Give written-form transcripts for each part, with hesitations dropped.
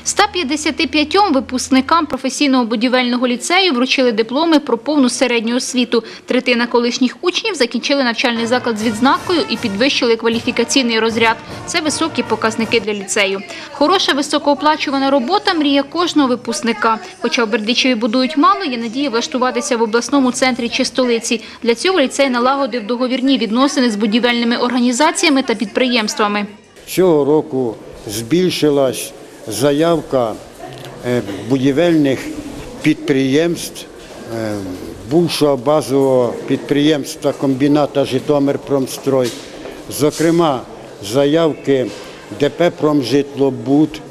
155 випускникам професійного будівельного ліцею вручили дипломи про повну середню освіту. Третина колишніх учнів закінчили навчальний заклад з відзнакою і підвищили кваліфікаційний розряд. Це високі показники для ліцею. Хороша високооплачувана робота – мрія кожного випускника. Хоча в Бердичеві будують мало, є надія влаштуватися в обласному центрі чи столиці. Для цього ліцей налагодив договірні відносини з будівельними організаціями та підприємствами. Цього року збільшилась заявка будівельних підприємств, бувшого базового підприємства комбіната «Житомирпромстрой», зокрема заявки ДП «Промжитлобуд»,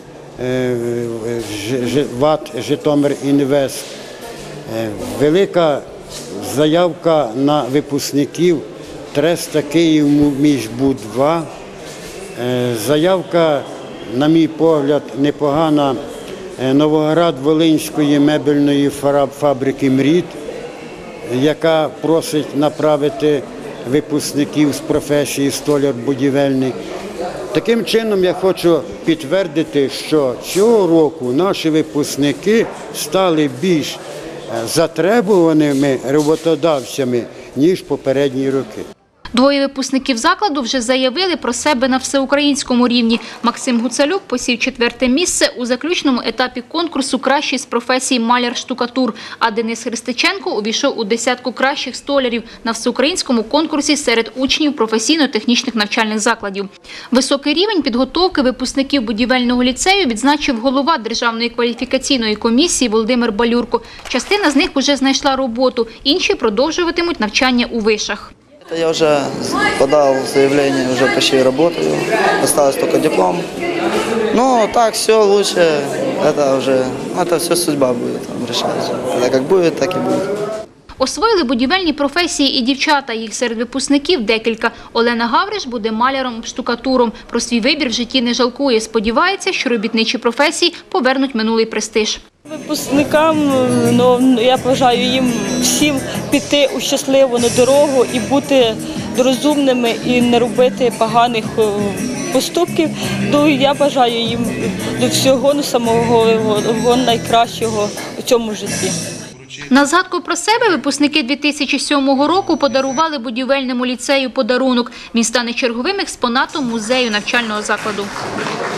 ВАТ «Житомирінвест». Велика заявка на випускників Треста Київміжбуд-2. Заявка, на мій погляд, непогана Новоград-Волинської мебельної фабрики «МРІД», яка просить направити випускників з професії столяр-будівельник. Таким чином, я хочу підтвердити, що цього року наші випускники стали більш затребуваними роботодавцями, ніж попередні роки. Двоє випускників закладу вже заявили про себе на всеукраїнському рівні. Максим Гуцалюк посів 4-те місце у заключному етапі конкурсу «Кращий з професії маляр-штукатур», а Денис Христиченко увійшов у десятку кращих столярів на всеукраїнському конкурсі серед учнів професійно-технічних навчальних закладів. Високий рівень підготовки випускників будівельного ліцею відзначив голова Державної кваліфікаційної комісії Володимир Балюрко. Частина з них вже знайшла роботу, інші продовжуватимуть навчання у вишах. Я уже подал заявление, уже почти работаю, осталось только диплом. Ну, так все лучше, это все судьба будет решать. Это как будет, так и будет. Освоїли будівельні професії і дівчата, їх серед випускників декілька. Олена Гавриш буде маляром-штукатуром. Про свій вибір в житті не жалкує. Сподівається, що робітничі професії повернуть минулий престиж. Випускникам, я бажаю їм всім піти у щасливу дорогу і бути розумними і не робити поганих поступків. Я бажаю їм до всього самого найкращого у цьому житті. На згадку про себе випускники 2007 року подарували будівельному ліцею подарунок. Він стане черговим експонатом музею навчального закладу.